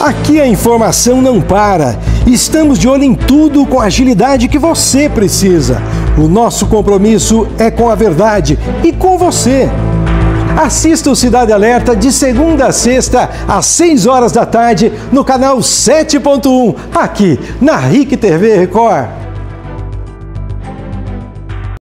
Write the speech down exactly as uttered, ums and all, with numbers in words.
Aqui a informação não para. Estamos de olho em tudo com a agilidade que você precisa. O nosso compromisso é com a verdade e com você. Assista o Cidade Alerta de segunda a sexta, às seis horas da tarde, no canal sete ponto um, aqui na RICtv RECORD.